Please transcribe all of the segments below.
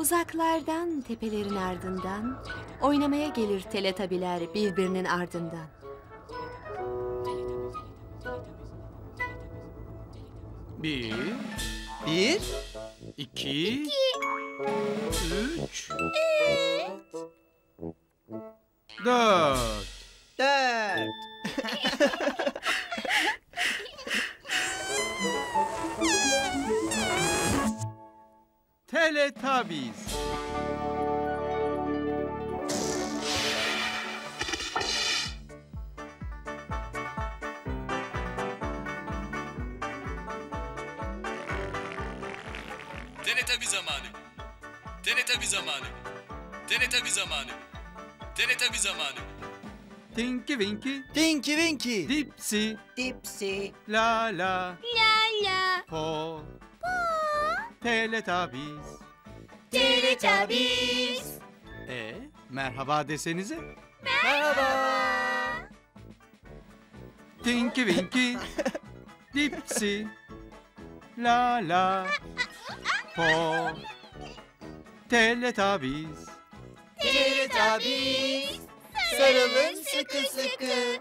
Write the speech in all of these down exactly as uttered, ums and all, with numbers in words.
Uzaklardan, tepelerin ardından oynamaya gelir teletabiler birbirinin ardından. Bir, Bir, iki, üç, dört. dört. Teletubbies. Teletabi zamanı. Teletabi zamanı. Teletabi zamanı. Teletabi zamanı. Tinky Winky, Tinky Winky. Dipsy, Dipsy. La La, La la. Po, Teletubbies. Teletubbies. E, merhaba desenize. Merhaba. Tinky Winky, Dipsy, La La, Po, Teletubbies. Teletubbies. Sarılın sıkı sıkı.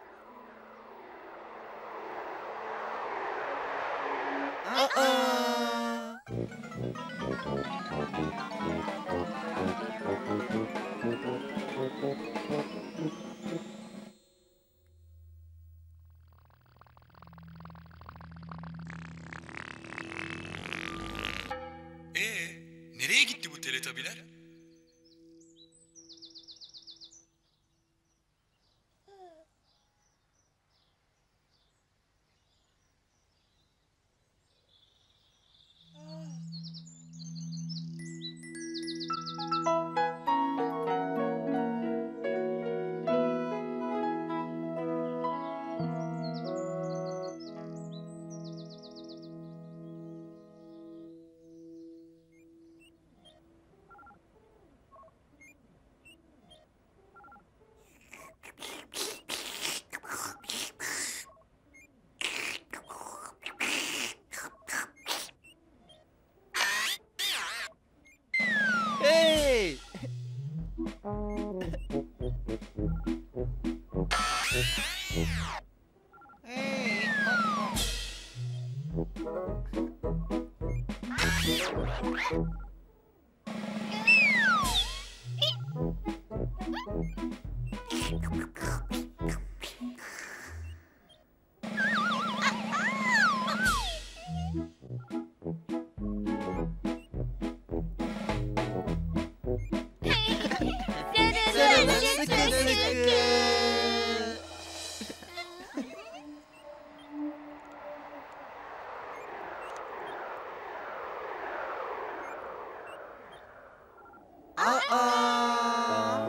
Aa. Ee, nereye gitti bu teletabiler? Hey. Hey. Sarılın Sıkı sıkı sıkı. sıkı. Aa.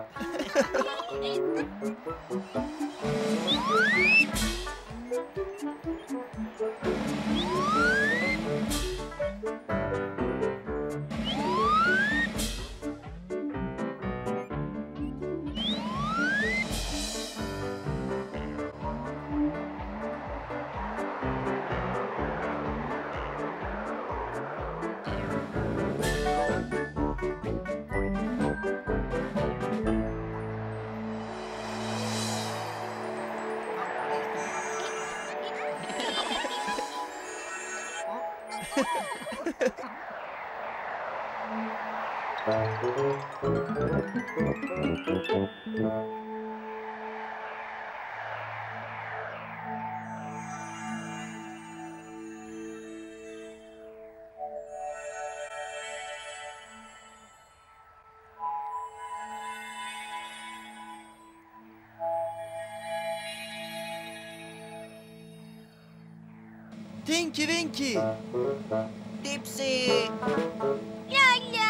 Tinky Winky. Dipsy. La la.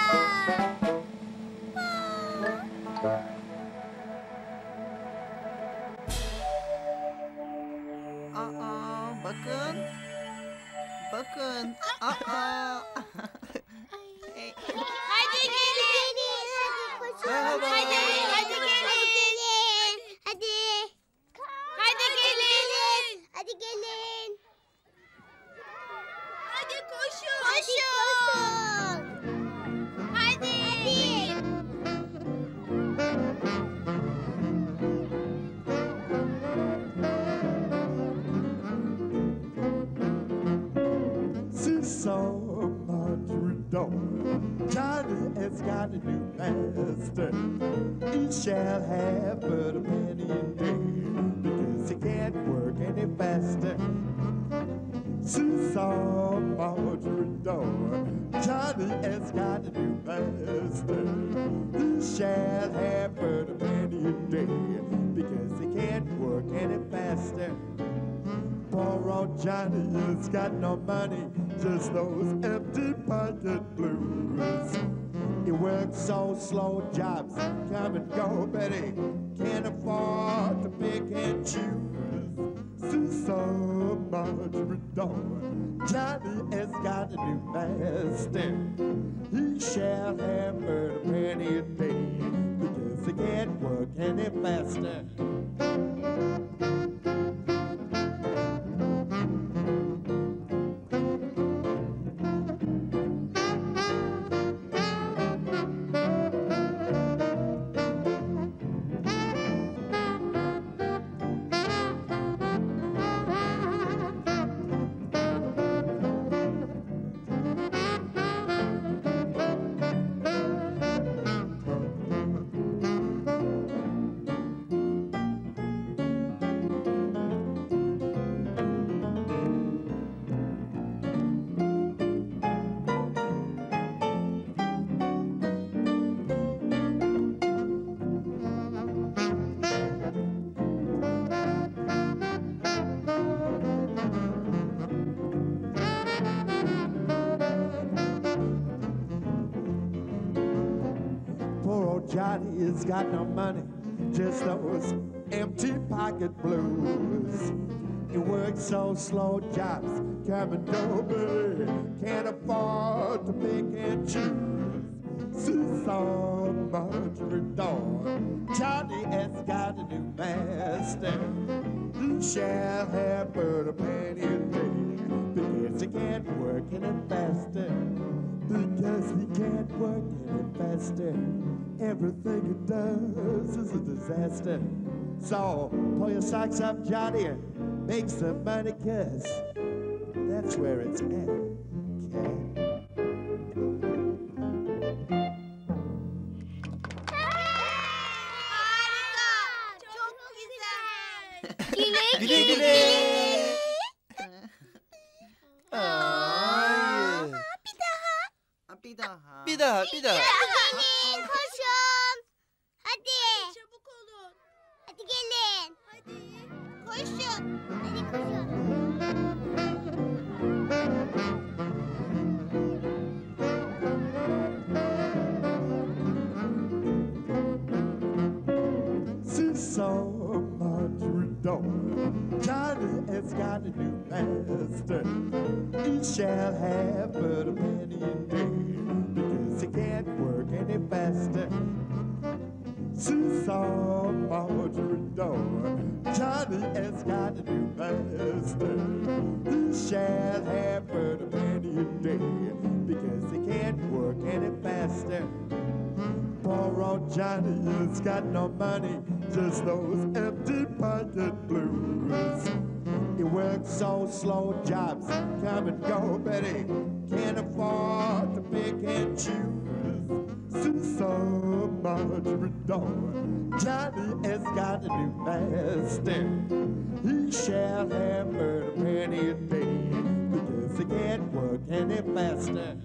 Aa, bakın. Bakın. Aa. Hadi gelin. Merhaba. Hadi, hadi gelin. Hadi. Hadi gelin. Hadi gelin. Hadi koşun. Koşun. saw Marjorie Dawn. Johnny has got a new master. He shall have but a penny a day because he can't work any faster. She saw Marjorie Dawn. Johnny has got a new master. He shall have but a penny a day because he can't work any faster. Poor old Johnny has got no money, just those empty pocket blues. He works so slow, jobs come and go, but he can't afford to pick and choose. See some Marjorie Dawn. Johnny has got a new master. He shall have but a penny a day because he can't work any faster. Johnny has got no money, just those empty pocket blues. He works so slow, jobs come and go, but he can't afford to pick and choose. See some Marjorie Dawn. Johnny has got a new master. He shall have but a penny a day because he can't work any faster. Because he can't work any faster. Everything he does is a disaster. So pull your socks up, Johnny, and make some money, cause that's where it's at, okay? Güle güle. Ay. Bir daha. Bir daha. Bir daha, bir daha. Hadi gelin, koşun. Hadi. Çabuk olun. Hadi gelin. Hadi. Koşun. Hadi koşun. See some Marjorie Dawn. Johnny has got a new master. He shall have but a penny a day because he can't work any faster. See some Marjorie Dawn. Johnny has got a new master. He shall have but a penny a day because he can't work any faster. Poor old Johnny has got no money, just those empty pocket blues. He works so slow, jobs come and go, but he can't afford to pick and choose. See some Marjorie Dawn. Johnny has got a new master. He shall have but a penny a day because he can't work any faster.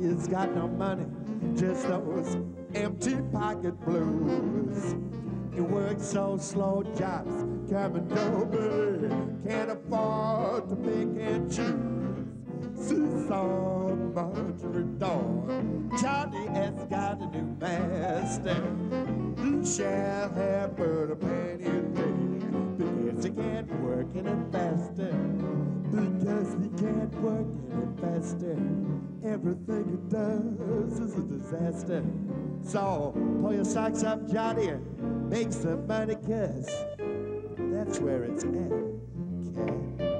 has got no money, just those empty pocket blues. You work so slow, jobs come and go, but can't afford to pick and choose. See some Marjorie Dawn, Johnny has got a new master. He shall have but a penny a day, because he can't work any faster. Because he can't work any faster. Everything he does is a disaster. So pull your socks up, Johnny, and make some money, cause that's where it's at, okay?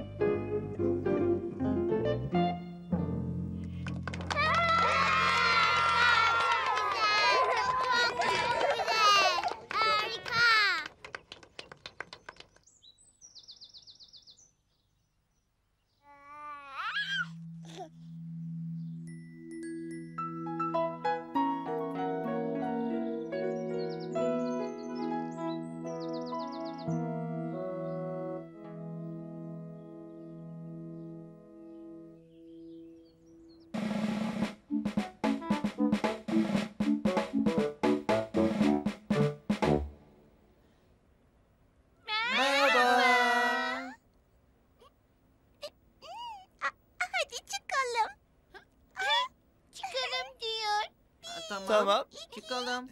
Tamam. Çıkalım.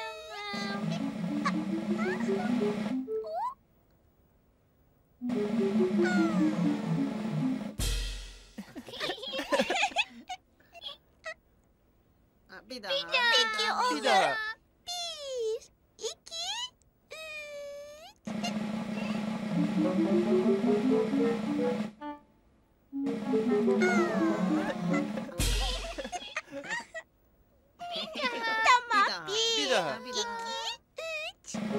Bir daha. Peki olur. Bir daha. Bir, iki, Tamam. Bir daha. Bir, iki, üç.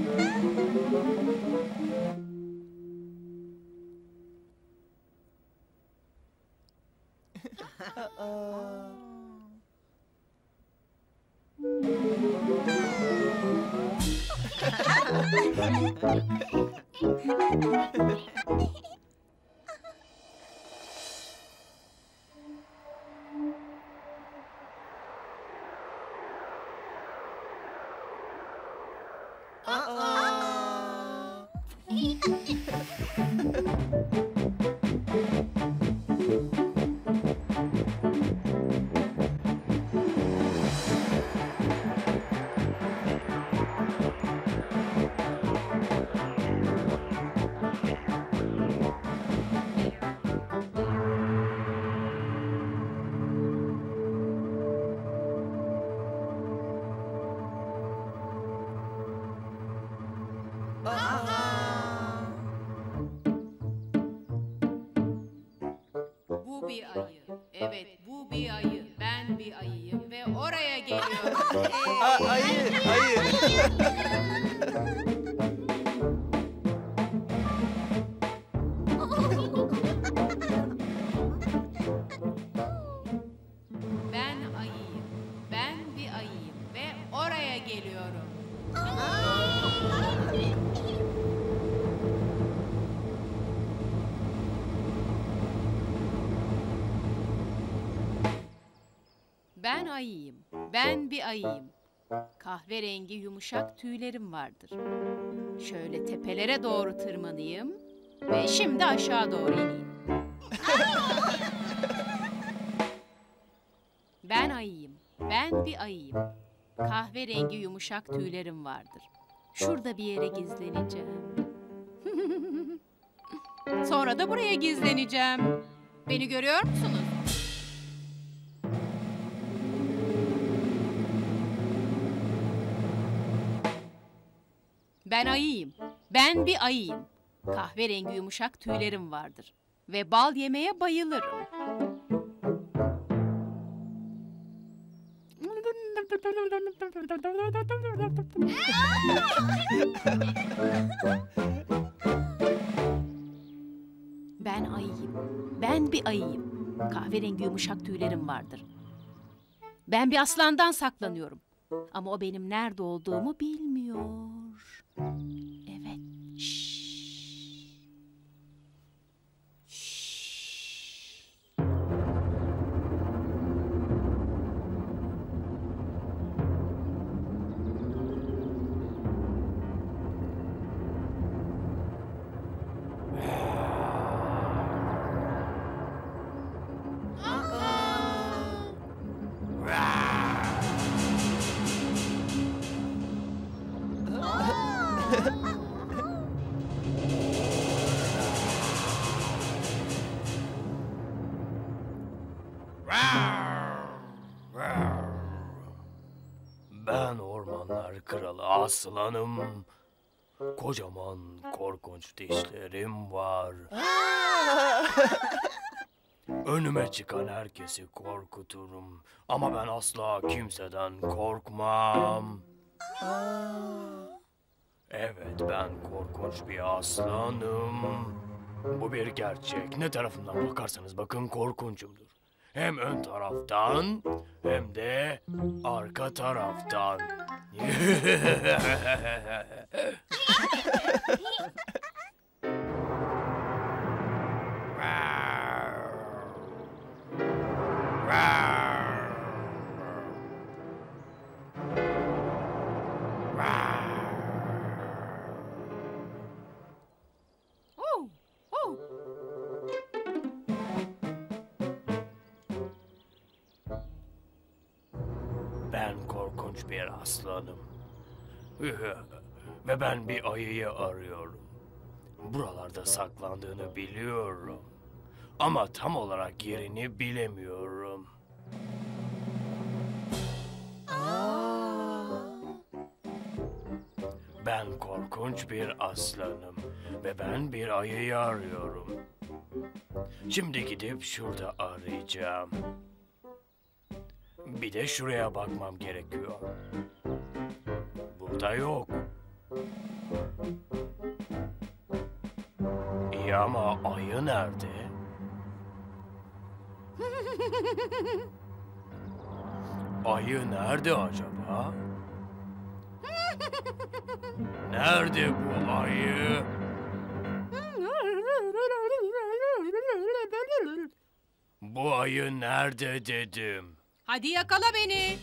Bu bir ayı. Evet, bu bir ayı. Ben bir ayıyım ve oraya geliyorum. Aa, ayı, ayı. Ben ayıyım. Ben bir ayıyım ve oraya geliyorum. Ben ayıyım. Ben bir ayıyım. Kahverengi yumuşak tüylerim vardır. Şöyle tepelere doğru tırmanayım ve şimdi aşağı doğru ineyim. Ben ayıyım. Ben bir ayıyım. Kahverengi yumuşak tüylerim vardır. Şurada bir yere gizleneceğim. Sonra da buraya gizleneceğim. Beni görüyor musunuz? Ben ayıyım. Ben bir ayıyım. Kahverengi yumuşak tüylerim vardır. Ve bal yemeye bayılırım. Ben ayıyım. Ben bir ayıyım. Kahverengi yumuşak tüylerim vardır. Ben bir aslandan saklanıyorum. Ama o benim nerede olduğumu bilmiyor. Evet. Şşş. Şşş. Ben ormanlar kralı aslanım. Kocaman korkunç dişlerim var. Önüme çıkan herkesi korkuturum. Ama ben asla kimseden korkmam. Evet, ben korkunç bir aslanım. Bu bir gerçek. Ne tarafından bakarsanız bakın korkunçumdur. Hem ön taraftan hem de arka taraftan. Oh, oh. Ben korkunç bir aslanım. Ve ben bir ayıyı arıyorum. Buralarda saklandığını biliyorum. Ama tam olarak yerini bilemiyorum. Ben korkunç bir aslanım ve ben bir ayıyı arıyorum. Şimdi gidip şurada arayacağım. Bir de şuraya bakmam gerekiyor. Burada yok. İyi ama ayı nerede? Ayı nerede acaba? Nerede bu ayı? Bu ayı nerede dedim. Hadi yakala beni.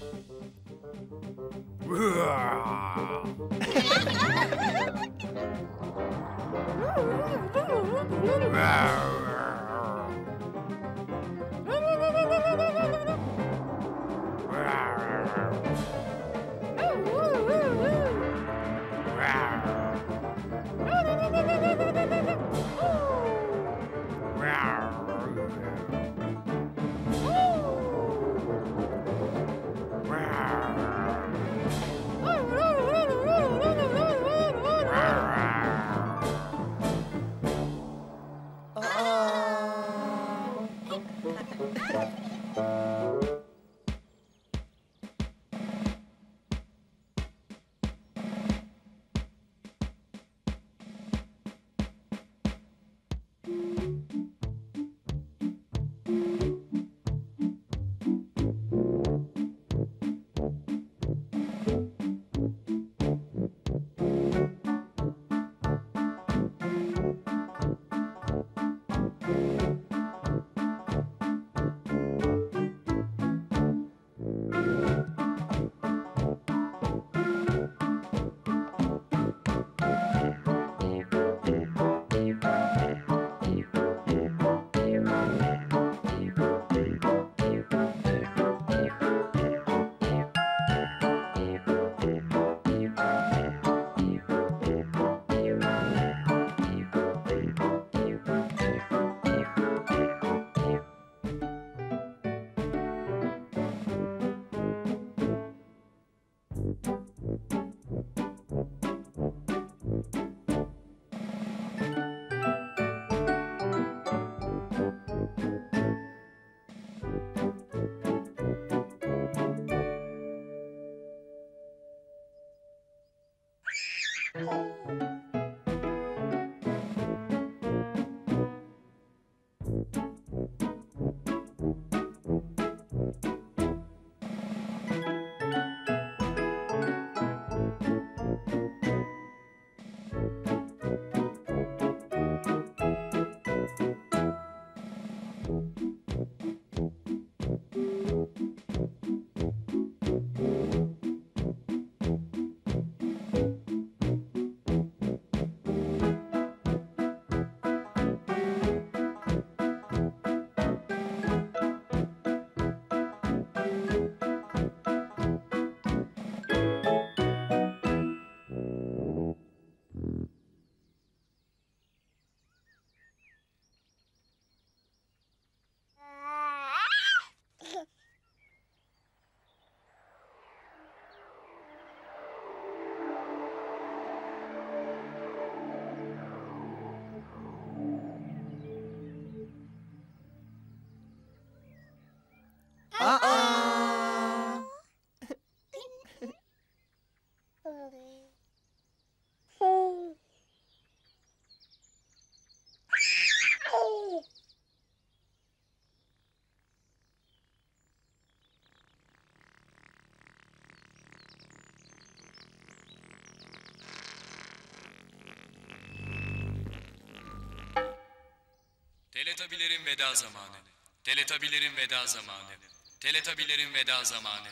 Teletabilerin veda zamanı. Teletabilerin veda zamanı. Teletabilerin veda zamanı.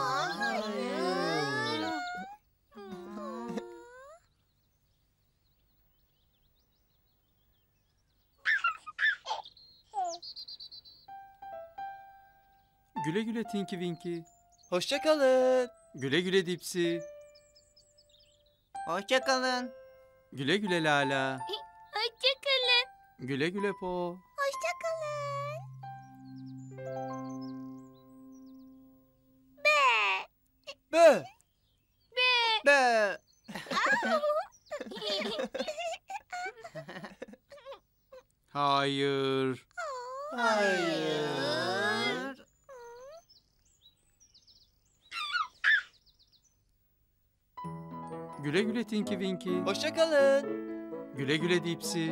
Güle güle Tinky Winky. Hoşça kalın. Güle güle Dipsy. Hoşça kalın. Güle güle Lala. Hoşçakalın. Güle güle Po. Hoşçakalın. Be. Bö. Be. Bö. Hayır. Hayır. Güle güle Tinky Winky. Hoşça kalın. Güle güle Dipsy.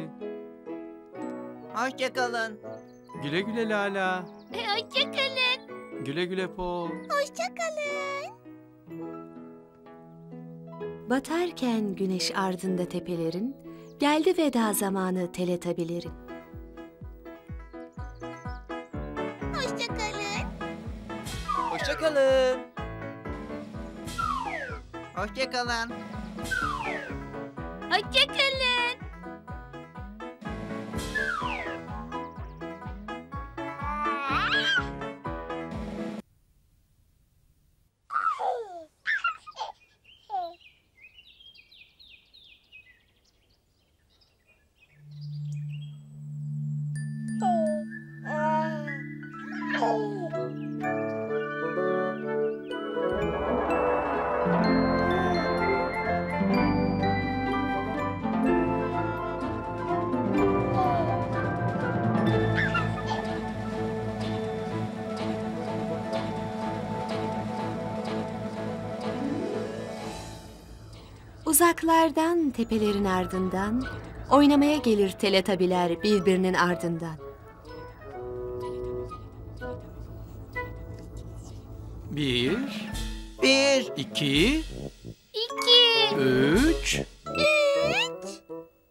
Hoşça kalın. Güle güle Lala. Hoşçakalın. Güle güle Po. Hoşçakalın. Batarken güneş ardında tepelerin, geldi veda zamanı teletabilerin. Hoşçakalın. Hoşça kalın. Hoşça kalın. Hoşçakalın. Uzaklardan tepelerin ardından, oynamaya gelir teletabiler birbirinin ardından. Bir, Bir. iki, İki. üç, Üç.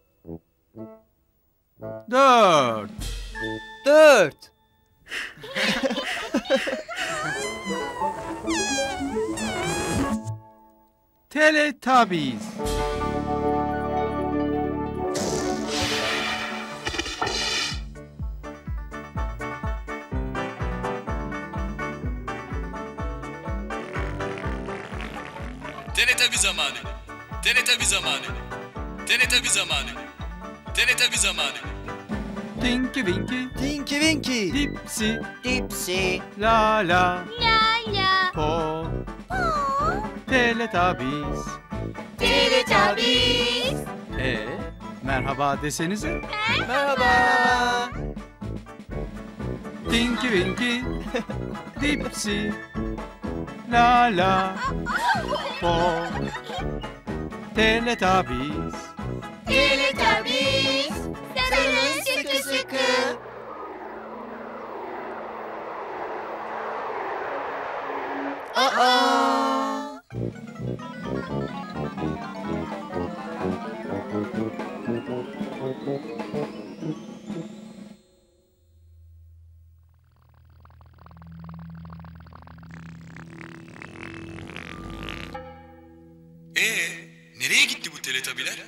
dört. Dört. Teletubbies. Teletabi zamanı. Teletabi zamanı. Teletabi zamanı. Teletabi zamanı. Tinky Winky. Tinky Winky. Dipsy. Dipsy. Lala. La la. Po. Po. Teletubbies. Teletubbies. E, merhaba desenize. Merhaba. Tinky Winky. Dipsy. Lala. Po. Teletubbies. Teletubbies. Sarılın sıkı sıkı. Aa. Ee, nereye gitti bu teletabiler?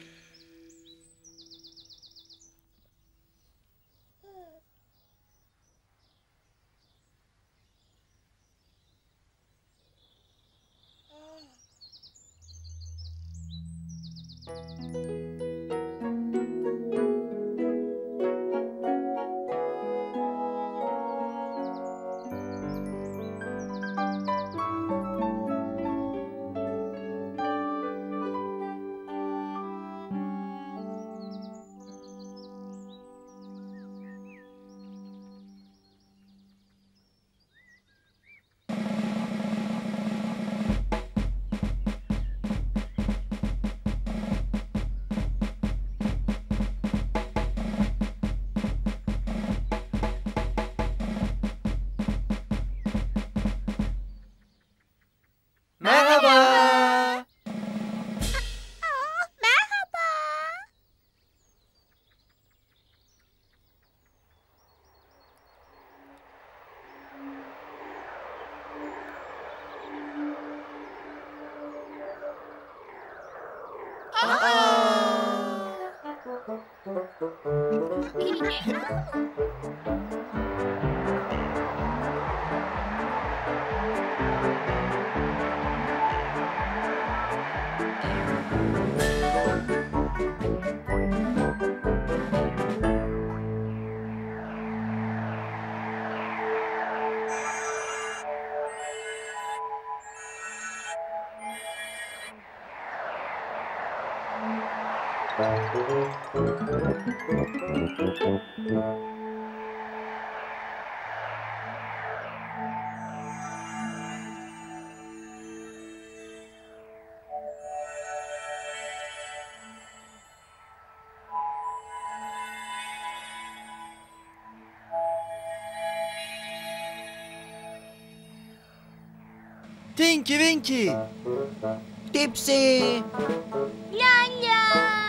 Tinky Winky. Dipsy. Lala.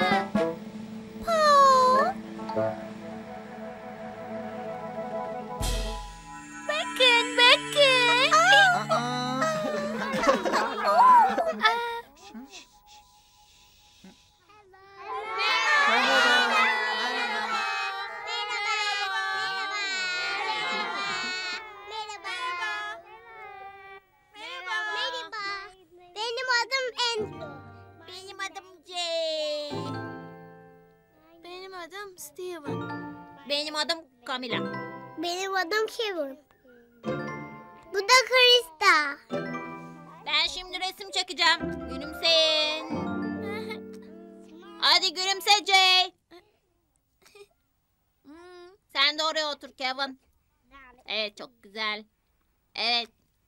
Po. Bakın, bakın. Benim adım Andrew. Benim adım Jay. Benim adım Steven. Benim adım Camila. Benim adım Kevin. Bu da Krista. Ben şimdi resim çekeceğim. Gülümseyin. Hadi gülümse Jay. Sen de oraya otur Kevin. Evet, çok güzel. Evet.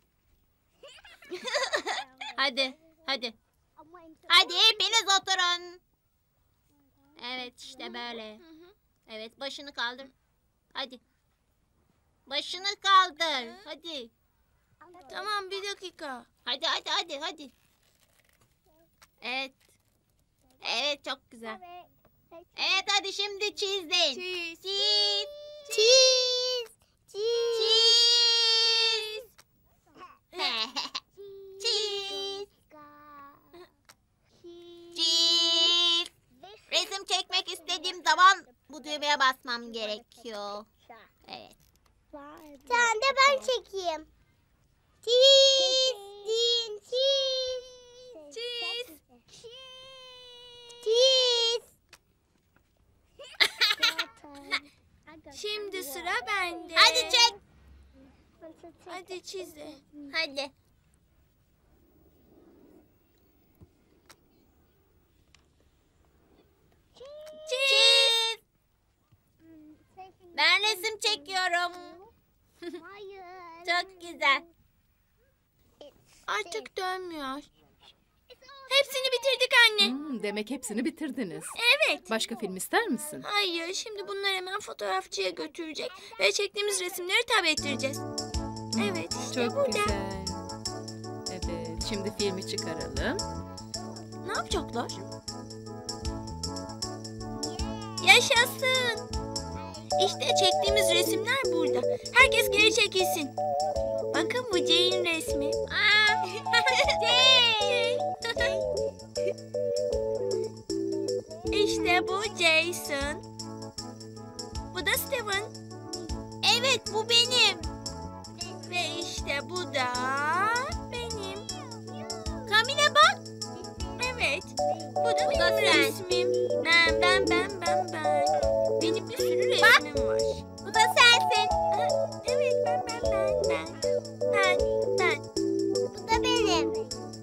Hadi, hadi. Hadi hepiniz oturun. Evet, işte böyle. Evet, başını kaldır. Hadi. Başını kaldır. Hadi. Tamam, bir dakika. Hadi, hadi, hadi, hadi. Evet. Evet, çok güzel. Evet, hadi şimdi çizin. Cheese. Çiz. Cheese. Cheese. Çiz. Çiz. Resim çekmek istediğim zaman bu düğmeye basmam gerekiyor. Evet. Sen de ben çekeyim. Cheese. Din, cheese. Çiz. Cheese. Şimdi sıra bende. Hadi çek. Hadi çizi. Hadi. Çiz. Ben resim çekiyorum. Çok güzel. Artık dönmüyor. Hepsini bitirdik anne. Hmm, demek hepsini bitirdiniz. Evet. Başka film ister misin? Hayır, şimdi bunları hemen fotoğrafçıya götürecek ve çektiğimiz resimleri tab ettireceğiz. Evet, işte Çok burada. güzel. Evet, şimdi filmi çıkaralım. Ne yapacaklar? Yaşasın. İşte çektiğimiz resimler burada. Herkes geri çekilsin. Bakın bu Jay'in resmi. Aa, Jay. İşte bu Jason. Bu da Steven. Evet, bu benim. Ve işte bu da benim. Camila bak. Evet. Bu da Bu benim da sen. resmim. Ben ben ben ben ben. Benim bir sürü resmim var. Bu da sensin. Ha, evet ben ben ben ben. Ben ben. Bu da benim.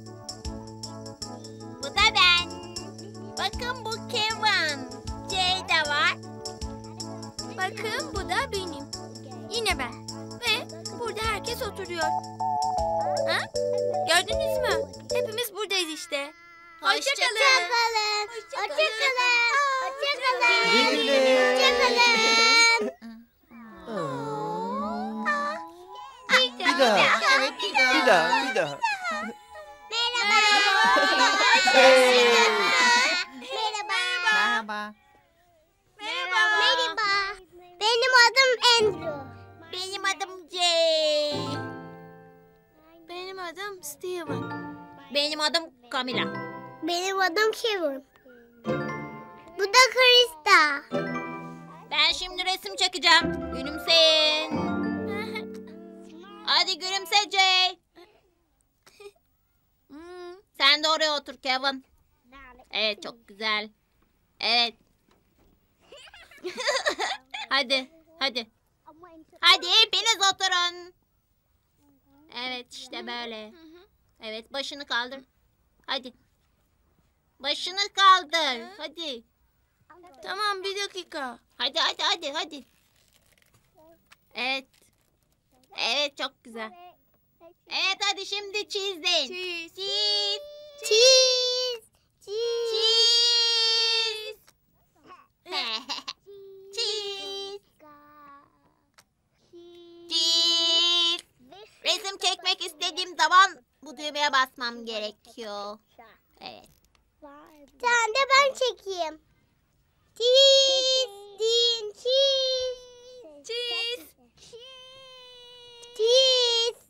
Bu da ben. Bakın bu Kevin. Jay de var. Bakın bu da benim. Yine ben. Ve burada herkes oturuyor. Ha? Gördünüz mü? Hepimiz buradayız işte. Hoşçakalın. Hoşçakalın. Hoşçakalın. Hoşçakalın. Güle güle. Hoşçakalın. Bir daha. Evet, bir daha. Bir daha. Bir daha. Merhaba. Hey. Merhaba. Merhaba. Merhaba. Benim adım Andrew. Benim adım Jay. Benim adım Steven. Benim adım Camila. Benim adım Kevin. Bu da Krista. Ben şimdi resim çekeceğim. Gülümseyin. Hadi gülümse Jay. Sen de oraya otur Kevin. Evet, çok güzel. Evet. Hadi, hadi. Hadi hepiniz oturun. Evet, işte böyle. Evet, başını kaldır. Hadi. Başını kaldır. Hadi. Tamam, bir dakika. Hadi, hadi, hadi, hadi. Evet. Evet, çok güzel. Evet, hadi şimdi cheese deyin. Cheese. Cheese. Cheese. Cheese. Cheese. Cheese. Resim çekmek istediğim zaman bu düğmeye basmam gerekiyor. Evet. Sen de ben çekeyim. Cheese. Din cheese. Cheese. Cheese.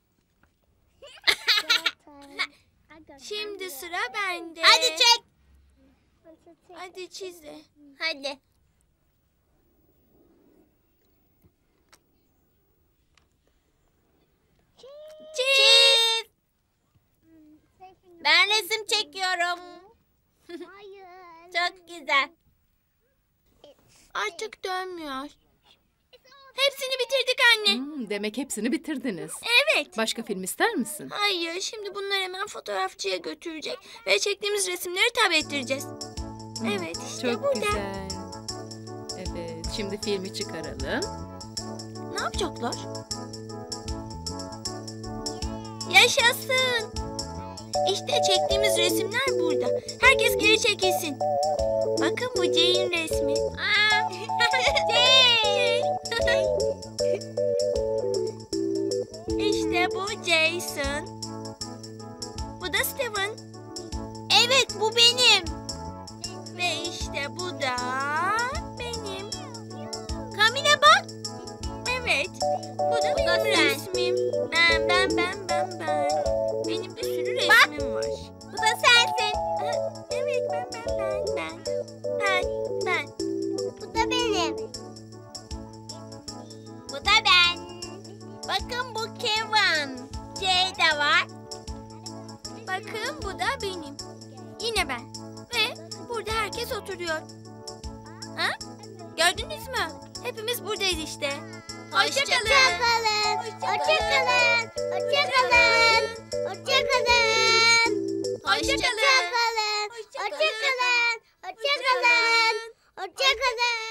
Şimdi sıra bende. Hadi çek. Hadi çize. Hadi. Cheese. Ben resim çekiyorum. Çok güzel. Artık dönmüyor. Hepsini bitirdik anne. Hmm, demek hepsini bitirdiniz. Evet. Başka film ister misin? Hayır, şimdi bunları hemen fotoğrafçıya götürecek ve çektiğimiz resimleri tabi ettireceğiz. Evet, işte Çok burada. güzel. Evet, şimdi filmi çıkaralım. Ne yapacaklar? Yaşasın. İşte çektiğimiz resimler burada. Herkes geri çekilsin. Bakın bu Jay'in resmi. Aa, Jay. İşte bu Jason. Bu da Steven. Evet, bu benim. Ve işte bu da benim. Kamine bak. Evet. Bu da Bu benim da sen. resmim. Ben ben ben ben ben. Benim bir sürü resmim var. Bu da sensin. Ha, evet ben ben ben ben. Ben ben. Bu da benim. Bu da ben. Bakın bu Kevin. Jay de var. Bakın bu da benim. Yine ben. Ve burada herkes oturuyor. Ha? Gördünüz mü? Hepimiz buradayız işte. Hoşçakalın. Hoşçakalın. Hoşçakalın. Hoşçakalın. Hoşçakalın. Hoşçakalın. Hoşçakalın. Hoşçakalın. Hoşçakalın. Hoşçakalın.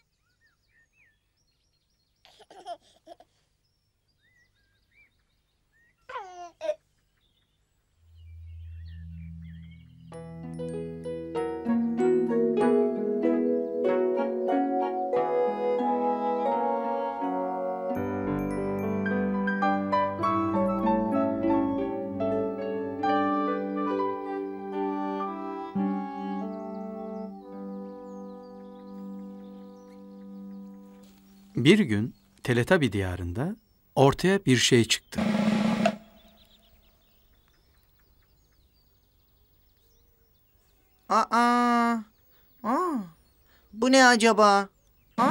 Bir gün Teletabi diyarında ortaya bir şey çıktı. Aa, aa, bu ne acaba? Aa.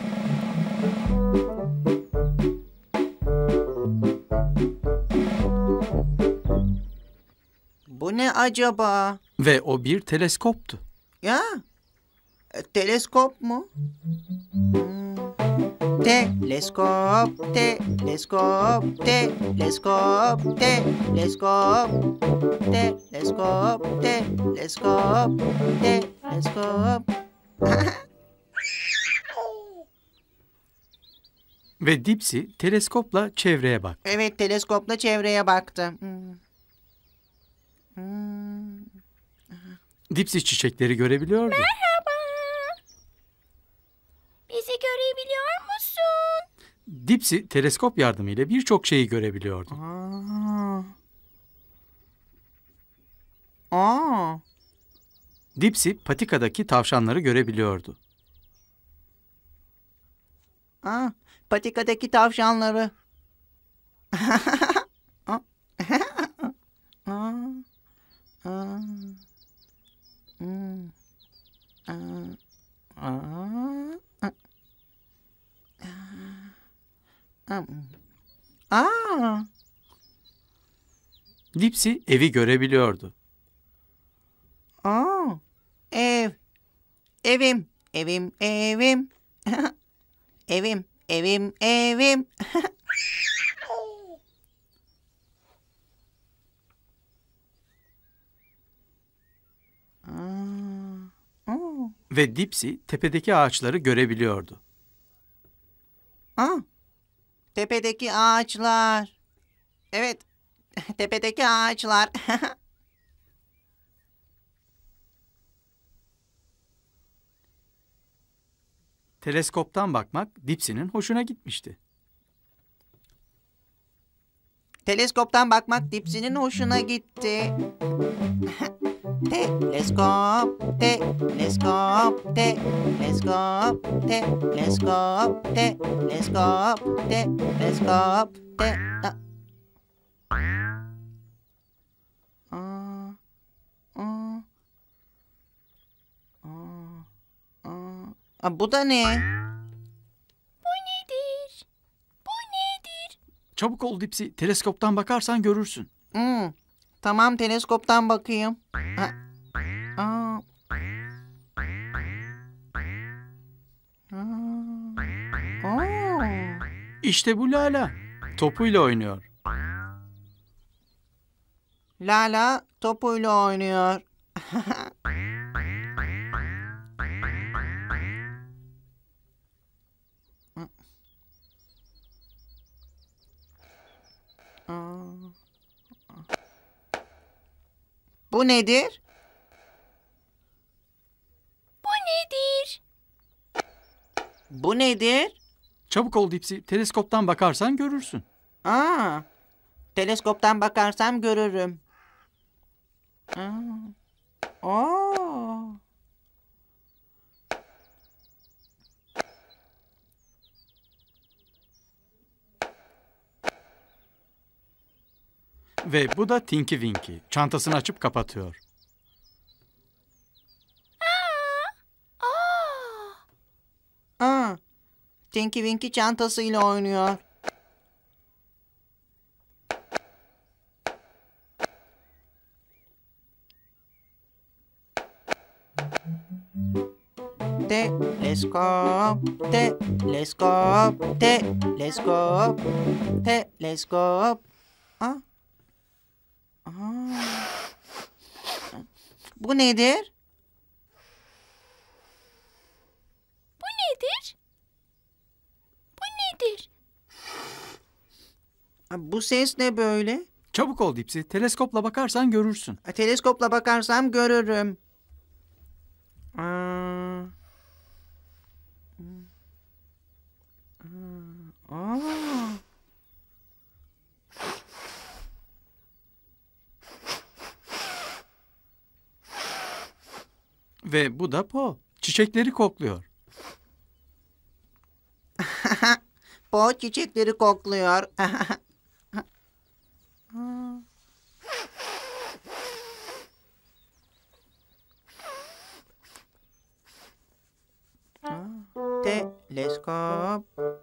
Bu ne acaba? Ve o bir teleskoptu. Ya, e, teleskop mu? Hmm. Teleskop, teleskop, teleskop, teleskop, teleskop, teleskop, teleskop. Ve Dipsy teleskopla çevreye baktı. Evet, teleskopla çevreye baktı. Hmm. Hmm. Dipsy çiçekleri görebiliyordu. Bizi görebiliyor musun? Dipsy teleskop yardımıyla birçok şeyi görebiliyordu. Aa. Aa. Dipsy patikadaki tavşanları görebiliyordu. Aa, patikadaki tavşanları. Aa. Aa. Aa. Hmm. Aa. Aa, Dipsy evi görebiliyordu. aa, ev. Evim, evim, evim. Evim, evim, evim. Aa, oo. Ve Dipsy tepedeki ağaçları görebiliyordu. Aa, tepedeki ağaçlar. Evet, tepedeki ağaçlar. Teleskoptan bakmak Dipsy'nin hoşuna gitmişti. Teleskoptan bakmak Dipsy'nin hoşuna gitti. Teleskop, teleskop, teleskop, teleskop, teleskop, teleskop, te... Aa, aa, aa, aa. Aa, bu da ne? Bu nedir? Bu nedir? Çabuk ol Dipsy, teleskoptan bakarsan görürsün. Hmm, tamam, teleskoptan bakayım. Ha. Aa. Aa. Oo. İşte bu Lala, topuyla oynuyor. Lala topuyla oynuyor. Bu nedir? Bu nedir? Bu nedir? Çabuk ol Dipsy, teleskoptan bakarsan görürsün. Aa, teleskoptan bakarsam görürüm. Aa. Oo. Ve bu da Tinky Winky, çantasını açıp kapatıyor. Aa! Aa, Tinky Winky çantasıyla oynuyor. Teleskop, teleskop, teleskop, teleskop. Aa. Aa. Bu nedir? Bu nedir? Bu nedir? Bu ses ne böyle? Çabuk ol Dipsy, teleskopla bakarsan görürsün. Teleskopla bakarsam görürüm. Aa. Aa. Ve bu da Po, çiçekleri kokluyor. Po çiçekleri kokluyor. Teleskop.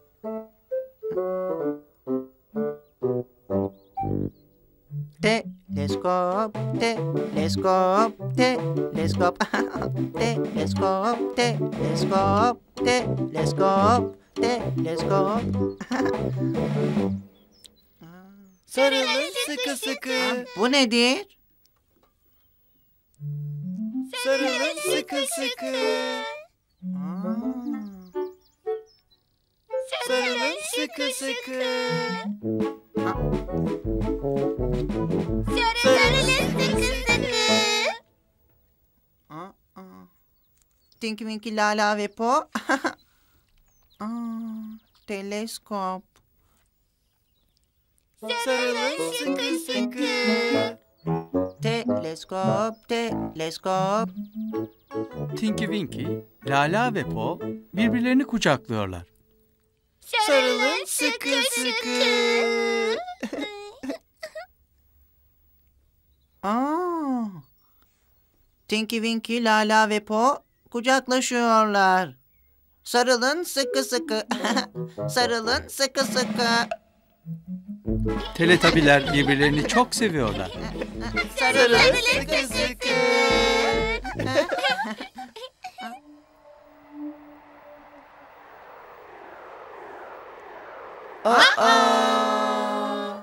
Teleskop, teleskop, teleskop, teleskop, teleskop, teleskop, teleskop. Sarılın sıkı sıkı. Bu nedir? Sarılın sıkı sıkı. Sarılın sıkı sıkı. Sarılın sıkı sıkı. Aa, aa. Tinky Winky, Lala ve Po. Aa, teleskop. Sarılın sıkı sıkı. Teleskop, teleskop. Tinky Winky, Lala ve Po birbirlerini kucaklıyorlar. Sarılın sıkı sıkı. Aa, Tinky Winky, Lala ve Po kucaklaşıyorlar. Sarılın sıkı sıkı. Sarılın sıkı sıkı. Teletabiler birbirlerini çok seviyorlar. Sarılın sıkı sıkı. Aa!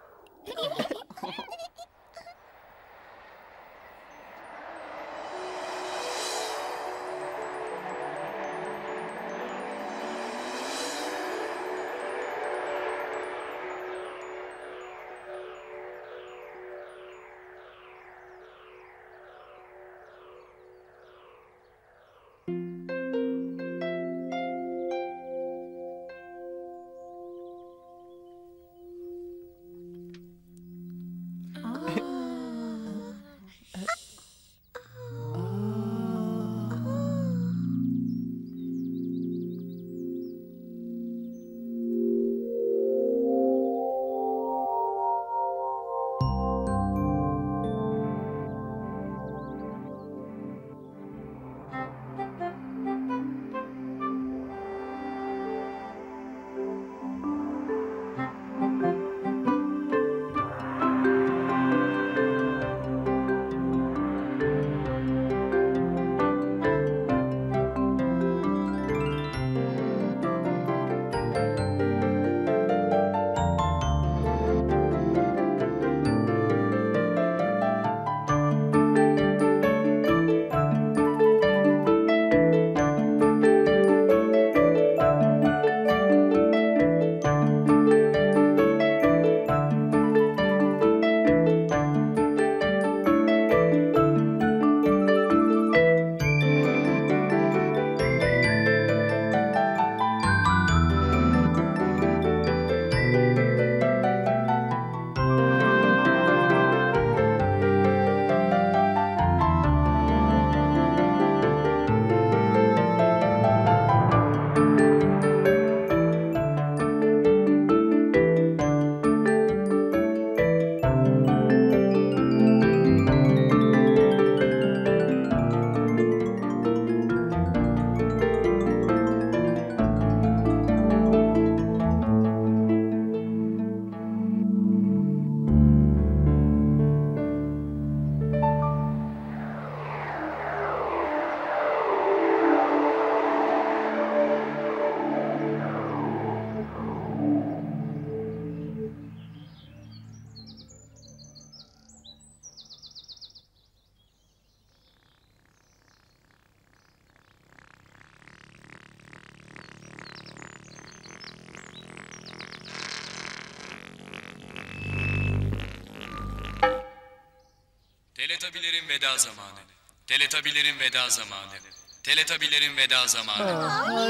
Teletabilerin veda zamanı. Teletabilerin veda zamanı. Teletabilerin veda zamanı.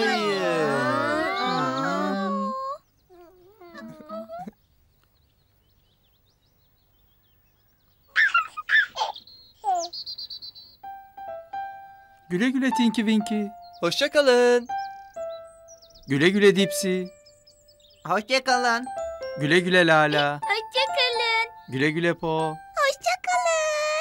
Güle güle Tinky Winky. Hoşça kalın. Güle güle Dipsy. Hoşça kalın. Güle güle Lala. Hoşçakalın. Güle güle Po. Hoşçakalın.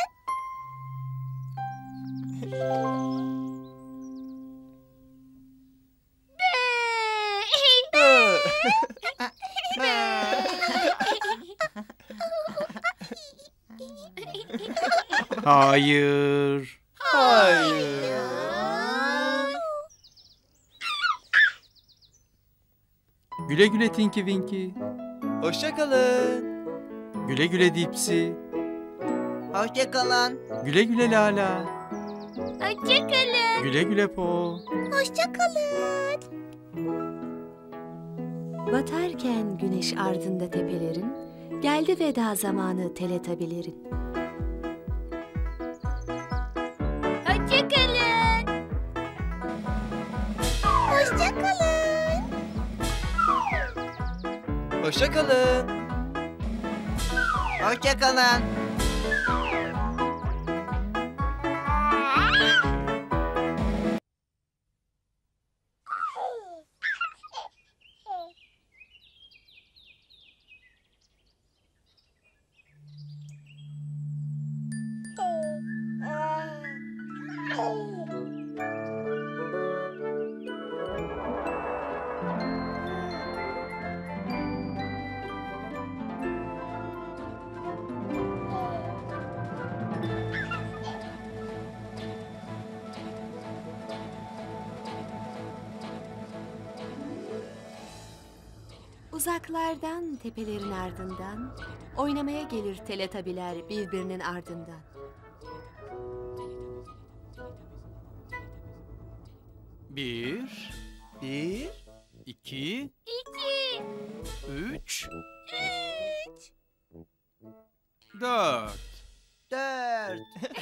Hayır. Hayır. Güle güle Tinky Winky. Hoşça kalın. Güle güle Dipsy. Hoşça kalın. Güle güle Lala. Hoşçakalın. Güle güle Po. Hoşçakalın. Batarken güneş ardında tepelerin, geldi veda zamanı teletabilerin. Hoşçakalın. Hoşçakalın. Hoşça kalın. Hoşça kalın. Uzaklardan, tepelerin ardından oynamaya gelir teletabiler birbirinin ardından. Bir, Bir, iki, İki. üç, Üç. dört. Dört.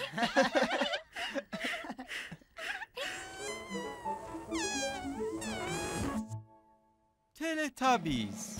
Teletubbies.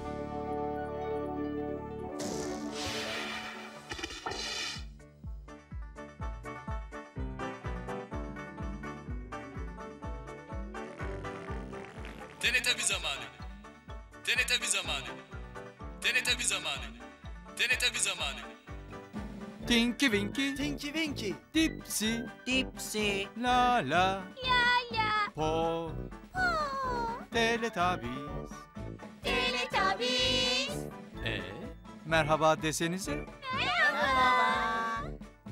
Teletabi zamanı. Teletabi zamanı. Teletabi zamanı. Teletabi zamanı. Tinky Winky, Tinky Winky, Dipsy, Dipsy. Lala, Lala. Po, Po. Teletubbies. Teletubbies. Ee, merhaba desenize. Merhaba.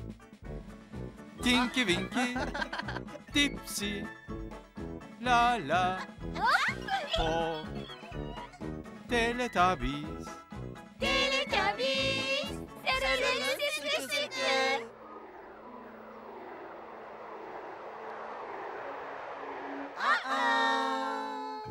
Tinky Winky, Dipsy, Lala, Po, Teletubbies. Teletubbies. Sarılın sıkı sıkı. Aa!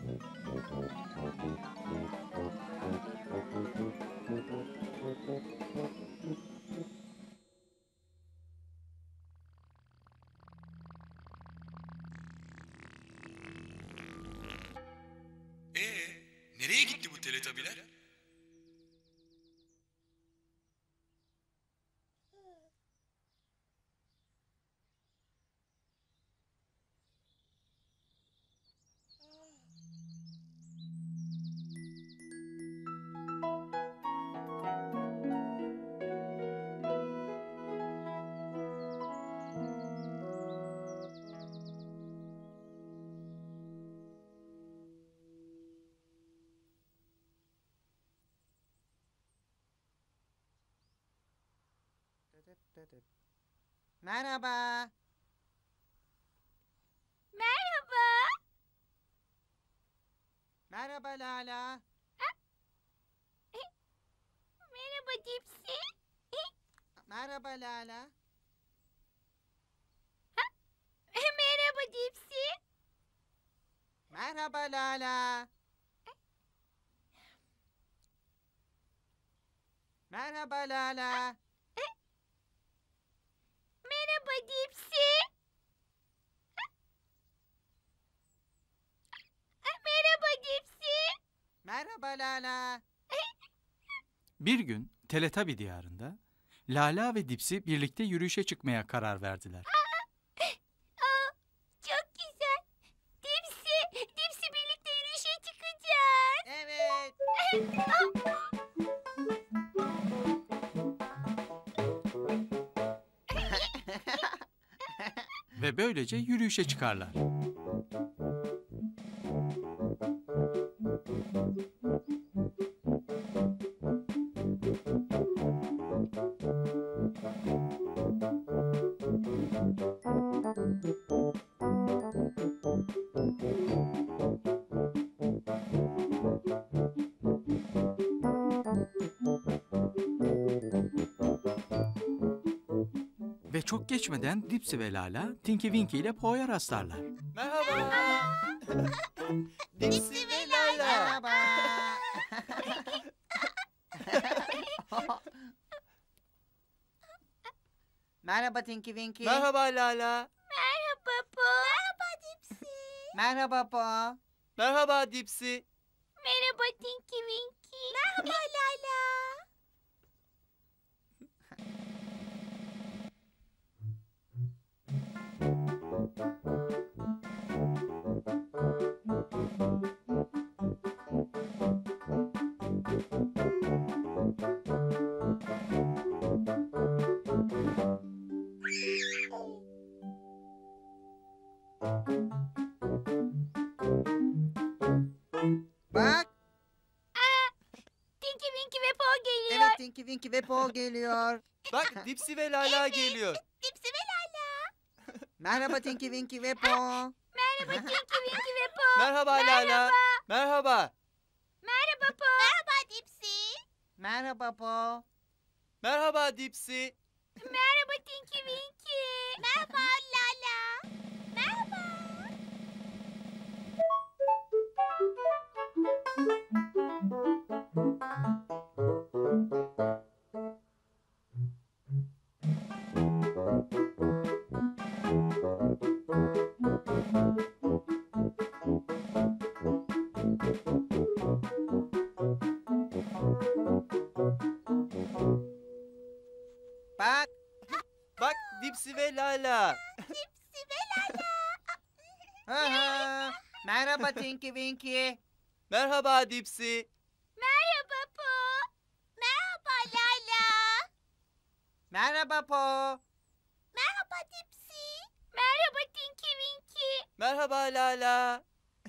Ee, nereye gitti bu teletabiler? Merhaba. Merhaba. Merhaba Lala. Merhaba Dipsy. Merhaba Lala. Merhaba Dipsy. Merhaba Lala. Merhaba Lala. Merhaba Dipsy. Merhaba Dipsy. Merhaba Lala. Bir gün Teletabi diyarında Lala ve Dipsy birlikte yürüyüşe çıkmaya karar verdiler. Aa, çok güzel. Dipsy, Dipsy birlikte yürüyüşe çıkacağız. Evet. Ve böylece yürüyüşe çıkarlar. Ve çok geçmeden Dipsy ve Lala Tinky Winky ile Po'ya rastlarlar. merhaba. Dipsy ve Lala. Merhaba. Merhaba Tinky Winky. Merhaba Lala. Merhaba Po. Merhaba Dipsy. Merhaba Po. Merhaba Dipsy. Merhaba Tinky Winky. Merhaba Lala. Bak. Tinky Winky ve Po geliyor. Evet Tinky Winky ve Po geliyor. Bak Dipsy ve Lala geliyor. Dipsy ve Lala. Merhaba Tinky Winky ve Po. Merhaba Tinky Winky ve Po. Merhaba Lala. Merhaba. Merhaba Po. Merhaba Dipsy. Merhaba Po. Merhaba Dipsy. Merhaba Tinky Winky. Merhaba Lala. Merhaba. Bak. Bak Dipsy ve Lala. Dipsy ve Lala. Hı hı. Merhaba Tinky Winky. Merhaba Dipsy. Merhaba Po. Merhaba Lala. Merhaba Po. Merhaba Dipsy. Merhaba Tinky Winky. Merhaba Lala.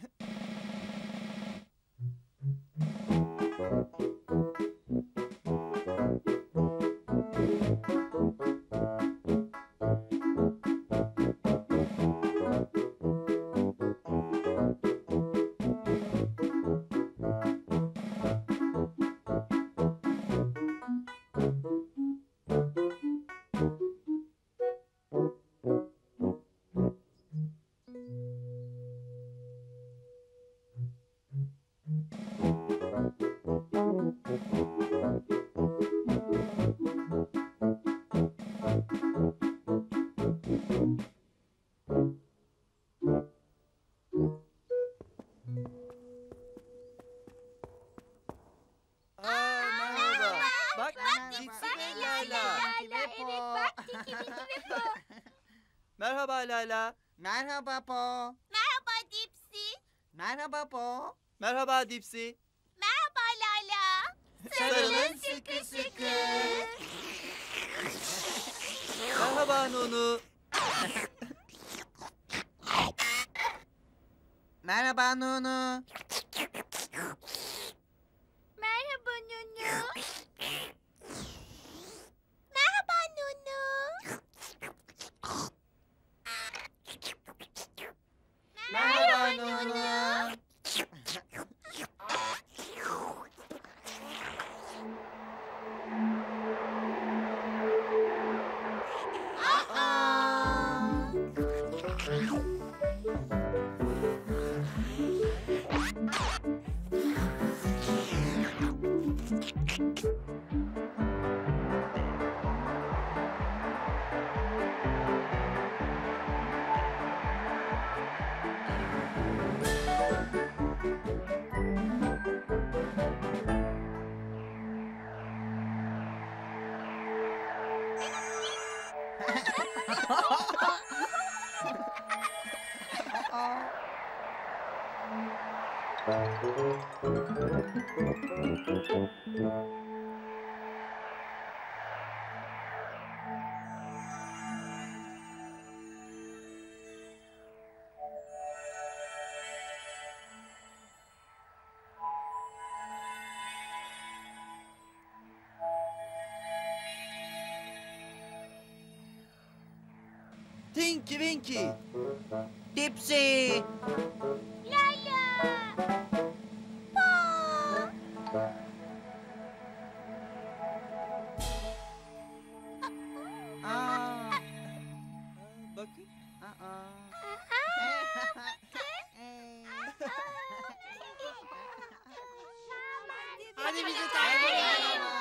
Aa, merhaba. Bak Dipsy ve Lala. Lala, evet bak Tinky Winky ve Po. Merhaba Lala. Merhaba Po. Merhaba Dipsy. Merhaba Po. Merhaba Dipsy. Merhaba Lala. Sarılın sıkı sıkı. Merhaba Nunu. Merhaba Nunu. Merhaba Nunu. Merhaba Nunu. Merhaba Nunu. Tinky Winky. Dipsy. Lala. Po. Aa. Bakın. Aa. Hadi bizi takip et.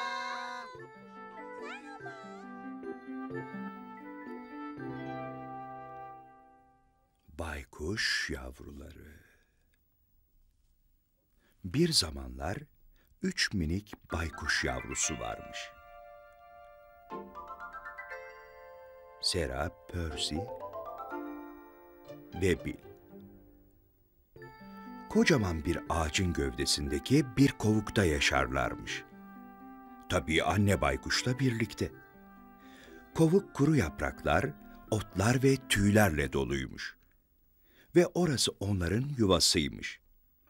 Baykuş yavruları. Bir zamanlar üç minik baykuş yavrusu varmış. Sera, Percy ve Bill. Kocaman bir ağacın gövdesindeki bir kovukta yaşarlarmış. Tabii anne baykuşla birlikte. Kovuk kuru yapraklar, otlar ve tüylerle doluymuş. Ve orası onların yuvasıymış.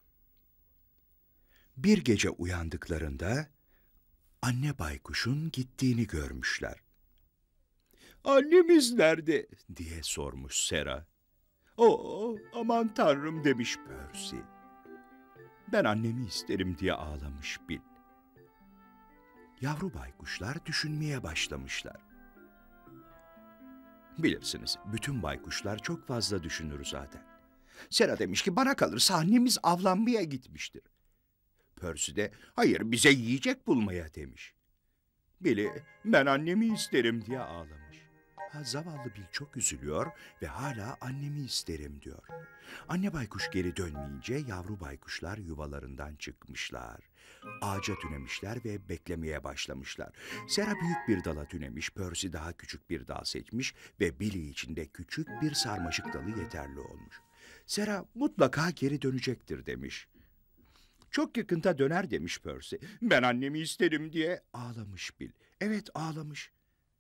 Bir gece uyandıklarında anne baykuşun gittiğini görmüşler. "Annemiz nerede?" diye sormuş Sera. "Oo, aman tanrım," demiş Percy. ben annemi isterim diye ağlamış Bil. Yavru baykuşlar düşünmeye başlamışlar. Bilirsiniz, bütün baykuşlar çok fazla düşünür zaten. Sera demiş ki bana kalırsa annemiz avlanmaya gitmiştir. Percy de hayır bize yiyecek bulmaya demiş. Billy ben annemi isterim diye ağlamış. Ha, zavallı Bil çok üzülüyor ve hala annemi isterim diyor. Anne baykuş geri dönmeyince yavru baykuşlar yuvalarından çıkmışlar. Ağaca tünemişler ve beklemeye başlamışlar. Sera büyük bir dala tünemiş, Percy daha küçük bir dal seçmiş ve Billy için de küçük bir sarmaşık dalı yeterli olmuş. Sera mutlaka geri dönecektir demiş. Çok yakında döner demiş Percy. Ben annemi isterim diye ağlamış Bil. Evet ağlamış.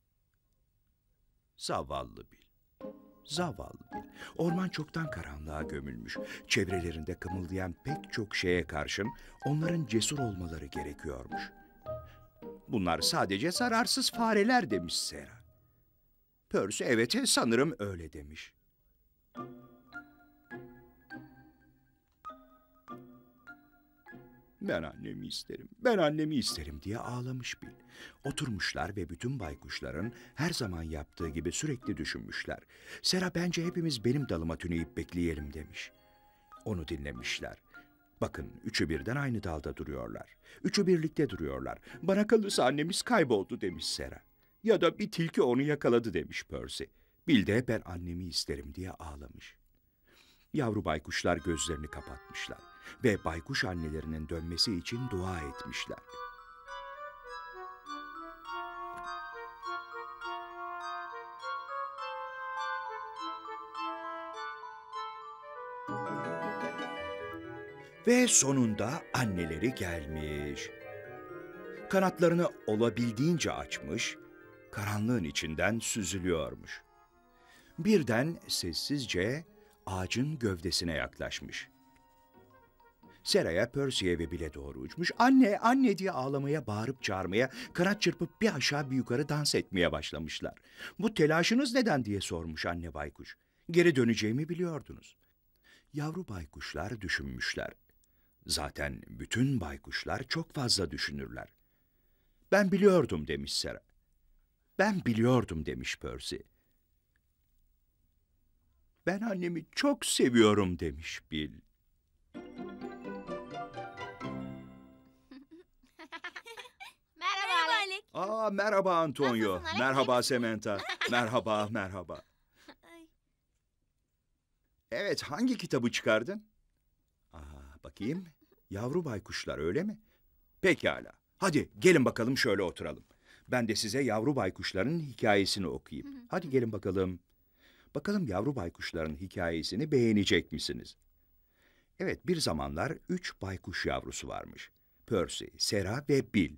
Zavallı Bil. Zavallı Bil. Orman çoktan karanlığa gömülmüş. Çevrelerinde kımıldayan pek çok şeye karşın onların cesur olmaları gerekiyormuş. Bunlar sadece zararsız fareler demiş Sera. Percy evet sanırım öyle demiş. Ben annemi isterim, ben annemi isterim diye ağlamış Bil. Oturmuşlar ve bütün baykuşların her zaman yaptığı gibi sürekli düşünmüşler. Sera bence hepimiz benim dalıma tüneyip bekleyelim demiş. Onu dinlemişler. Bakın üçü birden aynı dalda duruyorlar. Üçü birlikte duruyorlar. Bana kalırsa annemiz kayboldu demiş Sera. Ya da bir tilki onu yakaladı demiş Percy. Bil de ben annemi isterim diye ağlamış. Yavru baykuşlar gözlerini kapatmışlar ve baykuş annelerinin dönmesi için dua etmişler. Ve sonunda anneleri gelmiş. Kanatlarını olabildiğince açmış, karanlığın içinden süzülüyormuş. Birden sessizce ağacın gövdesine yaklaşmış. Sera'ya, Percy'ye ve Bill'e doğru uçmuş. Anne, anne diye ağlamaya, bağırıp çağırmaya, kanat çırpıp bir aşağı bir yukarı dans etmeye başlamışlar. Bu telaşınız neden diye sormuş anne baykuş. Geri döneceğimi biliyordunuz. Yavru baykuşlar düşünmüşler. Zaten bütün baykuşlar çok fazla düşünürler. Ben biliyordum demiş Sera. Ben biliyordum demiş Percy. Ben annemi çok seviyorum demiş Bill. Merhaba Alec. Aa, merhaba Antonio. Nasılsın Alec? Merhaba Samantha. Merhaba, merhaba. Evet, hangi kitabı çıkardın? Aa, bakayım. Yavru baykuşlar öyle mi? Pekala. Hadi gelin bakalım şöyle oturalım. Ben de size yavru baykuşların hikayesini okuyayım. Hadi gelin bakalım. Bakalım yavru baykuşların hikayesini beğenecek misiniz? Evet, bir zamanlar üç baykuş yavrusu varmış. Percy, Sera ve Bill.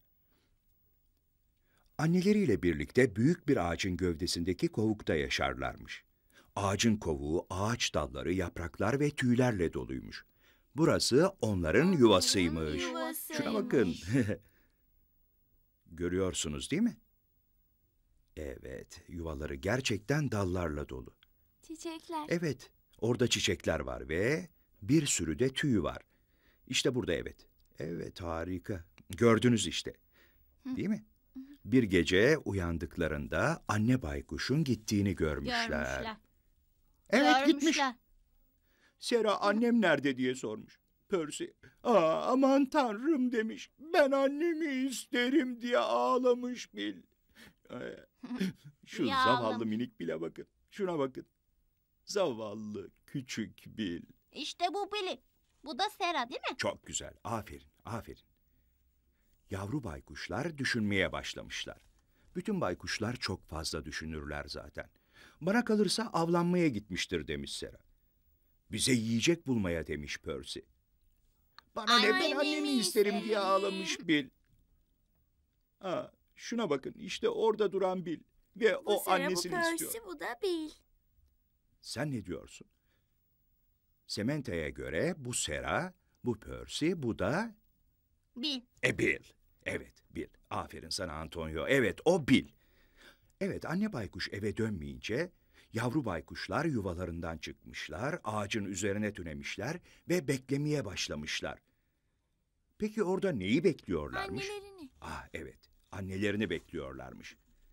Anneleriyle birlikte büyük bir ağacın gövdesindeki kovukta yaşarlarmış. Ağacın kovuğu, ağaç dalları, yapraklar ve tüylerle doluymuş. Burası onların yuvasıymış. Yuvasıymış. Şuna bakın. Görüyorsunuz değil mi? Evet, yuvaları gerçekten dallarla dolu. Çiçekler. Evet, orada çiçekler var ve bir sürü de tüy var. İşte burada evet. Evet, harika. Gördünüz işte. Değil mi? Bir gece uyandıklarında anne baykuşun gittiğini görmüşler. Görmüşler. Evet, gitmiş. Görmüşler. Sera annem nerede diye sormuş. Percy, aa, aman tanrım demiş. Ben annemi isterim diye ağlamış Bill. Ee, Şu Ya zavallı ağlamış. minik Bill'e bakın. Şuna bakın. Zavallı küçük Bill. İşte bu Billy. Bu da Sera değil mi? Çok güzel. Aferin, aferin. Yavru baykuşlar düşünmeye başlamışlar. Bütün baykuşlar çok fazla düşünürler zaten. Bana kalırsa avlanmaya gitmiştir demiş Sera. Bize yiyecek bulmaya demiş Percy. Bana ne ben Annemi annemi isterim diye isterim. ağlamış Bill. Aa, şuna bakın işte orada duran Bill ve Bu o Sera, annesini bu Percy, istiyor. bu da Bill. Sen ne diyorsun? Samantha'ya göre bu Sera, bu Percy, bu da Bill. E Bill. Evet Bill. Aferin sana Antonio. Evet o Bill. Evet anne baykuş eve dönmeyince Yavru baykuşlar yuvalarından çıkmışlar, ağacın üzerine tünemişler ve beklemeye başlamışlar. Peki orada neyi bekliyorlarmış? Annelerini. Ah evet, annelerini bekliyorlarmış.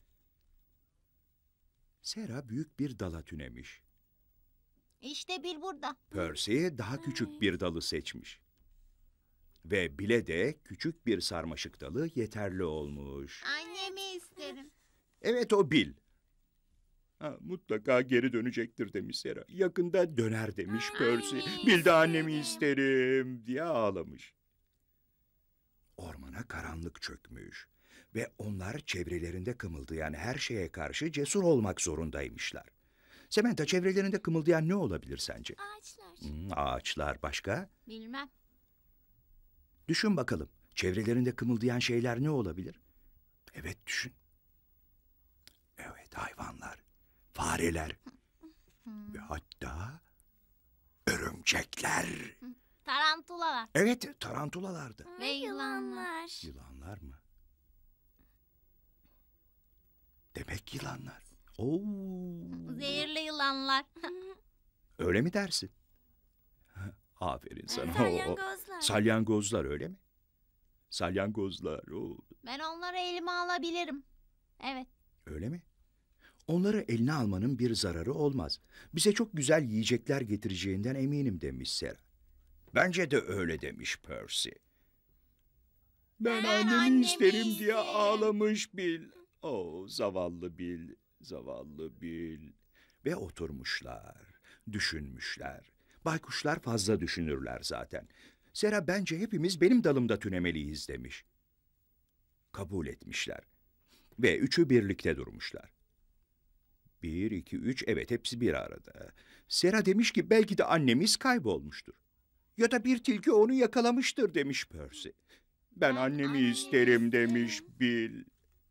Sera büyük bir dala tünemiş. İşte Bil burada. Percy daha küçük bir dalı seçmiş. Ve Bill'e de küçük bir sarmaşık dalı yeterli olmuş. Annemi isterim. Evet, o Bill. Ha, mutlaka geri dönecektir demiş Sera. Yakında döner demiş Percy. Bill de annemi isterim diye ağlamış. Ormana karanlık çökmüş ve onlar çevrelerinde kımıldayan her şeye karşı cesur olmak zorundaymışlar. Samantha, çevrelerinde kımıldayan ne olabilir sence? Ağaçlar. Hmm, ağaçlar başka? Bilmem. Düşün bakalım. Çevrelerinde kımıldayan şeyler ne olabilir? Evet, düşün. Evet, hayvanlar, fareler ve hatta örümcekler. Tarantulalar. Evet, tarantulalardı. Ve yılanlar. Yılanlar mı? Demek yılanlar. Oo. Zehirli yılanlar. Öyle mi dersin? Aferin sana. Salyangozlar. Salyangozlar öyle mi? Salyangozlar. Oo. Ben onları elime alabilirim. Evet. Öyle mi? Onları eline almanın bir zararı olmaz. Bize çok güzel yiyecekler getireceğinden eminim demiş Sera. Bence de öyle demiş Percy. Ben, Ben annemi, annemi isterim diye isterim. ağlamış Bill. Oh, zavallı Bill, zavallı Bill. Ve oturmuşlar, düşünmüşler. Baykuşlar fazla düşünürler zaten. Sera, bence hepimiz benim dalımda tünemeliyiz demiş. Kabul etmişler. Ve üçü birlikte durmuşlar. Bir, iki, üç, evet hepsi bir arada. Sera demiş ki belki de annemiz kaybolmuştur. Ya da bir tilki onu yakalamıştır demiş Percy. Ben, Ben annemi, annemi isterim isterim. demiş Bill.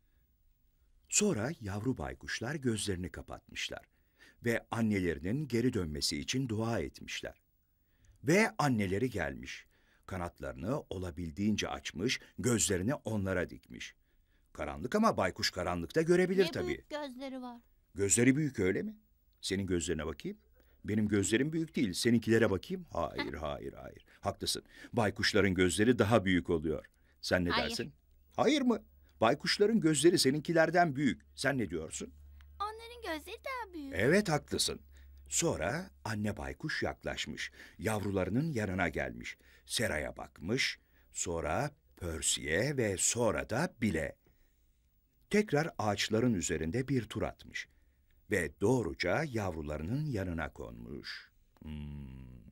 Sonra yavru baykuşlar gözlerini kapatmışlar ve annelerinin geri dönmesi için dua etmişler. Ve anneleri gelmiş. Kanatlarını olabildiğince açmış, gözlerini onlara dikmiş. Karanlık ama baykuş karanlıkta görebilir Ne tabii. büyük gözleri var. Gözleri büyük öyle mi? Senin gözlerine bakayım. Benim gözlerim büyük değil. Seninkilere bakayım. Hayır, hayır, hayır. Haklısın. Baykuşların gözleri daha büyük oluyor. Sen ne Hayır. dersin? Hayır mı? Baykuşların gözleri seninkilerden büyük. Sen ne diyorsun? Onların gözleri daha büyük. Evet, haklısın. Sonra anne baykuş yaklaşmış. Yavrularının yanına gelmiş. Sera'ya bakmış. Sonra Percy'ye ve sonra da Bill'e. Tekrar ağaçların üzerinde bir tur atmış. Ve doğruca yavrularının yanına konmuş. Hmm.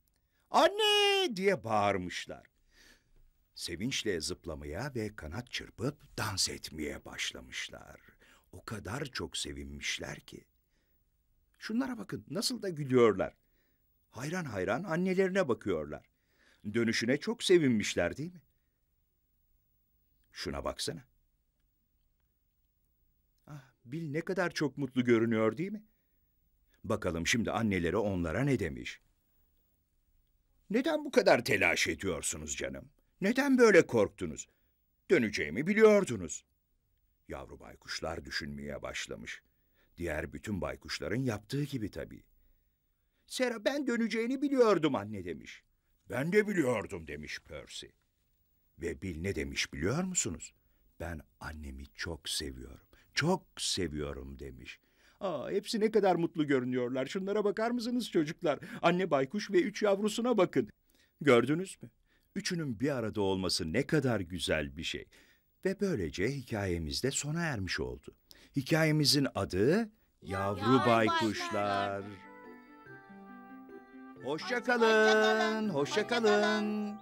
Anne diye bağırmışlar. Sevinçle zıplamaya ve kanat çırpıp dans etmeye başlamışlar. O kadar çok sevinmişler ki. Şunlara bakın, nasıl da gülüyorlar. Hayran hayran annelerine bakıyorlar. Dönüşüne çok sevinmişler değil mi? Şuna baksana. Ah, Bill ne kadar çok mutlu görünüyor değil mi? Bakalım şimdi anneleri onlara ne demiş? Neden bu kadar telaş ediyorsunuz canım? Neden böyle korktunuz? Döneceğimi biliyordunuz. Yavru baykuşlar düşünmeye başlamış. Diğer bütün baykuşların yaptığı gibi tabii. Sera, ben döneceğini biliyordum anne demiş. Ben de biliyordum demiş Percy. Ve Bill ne demiş biliyor musunuz? Ben annemi çok seviyorum, çok seviyorum demiş. Aa, hepsi ne kadar mutlu görünüyorlar. Şunlara bakar mısınız çocuklar? Anne baykuş ve üç yavrusuna bakın. Gördünüz mü? Üçünün bir arada olması ne kadar güzel bir şey. Ve böylece hikayemiz de sona ermiş oldu. Hikayemizin adı Yavru Yavru Baykuşlar. Hoşça kalın, hoşça kalın.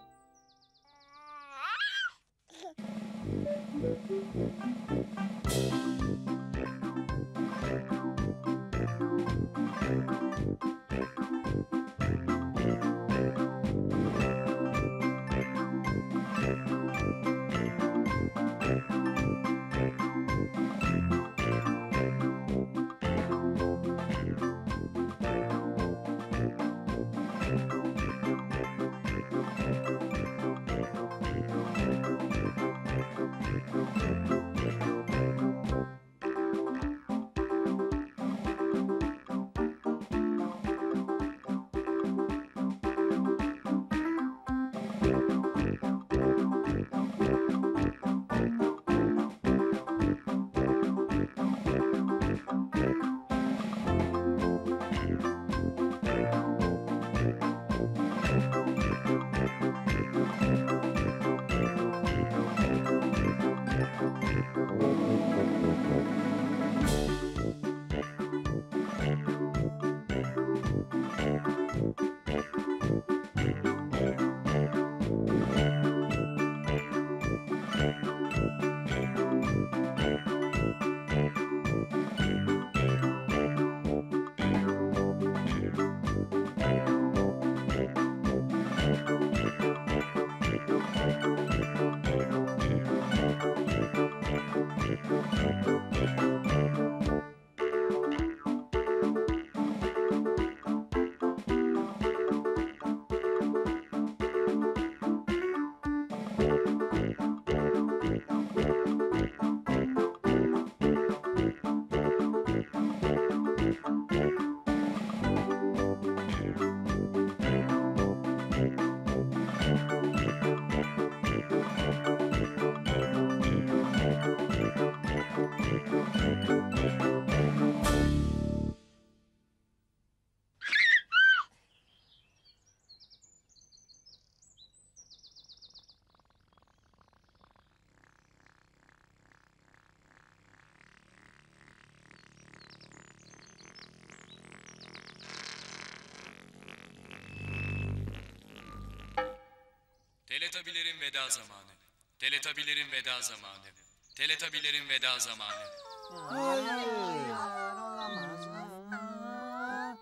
Teletabilerin veda zamanı. Teletabilerin veda zamanı. Teletabilerin veda zamanı. Hayır. Olamaz. Aa.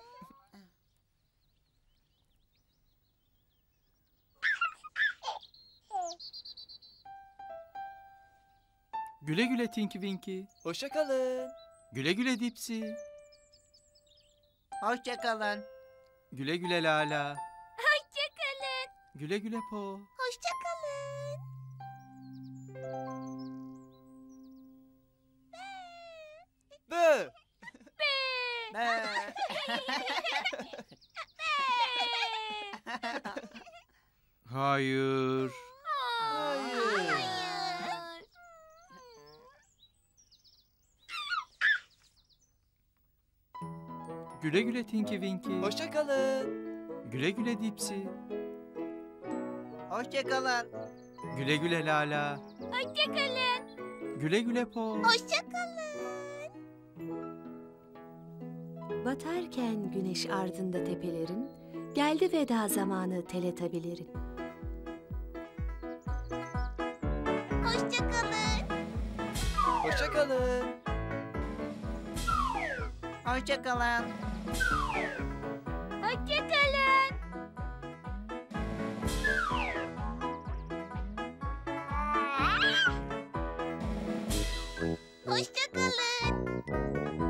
Güle güle Tinky Winky. Hoşça kalın. Güle güle Dipsy. Hoşça kalın. Güle güle Lala. Hoşçakalın. Güle güle Po. Hoşçakalın. Bı. Be. Be. Hayır. Hayır. Güle güle Tinky Winky. Hoşça kalın. Güle güle Dipsy. Hoşça kalın. Güle güle Lala. Hoşçakalın. Güle güle Po. Hoşçakalın. Batarken güneş ardında tepelerin, geldi veda zamanı teletabilerin. Hoşçakalın. Hoşça kalın. Hoşça kalın. Hoşçakalın. Hoşçakalın.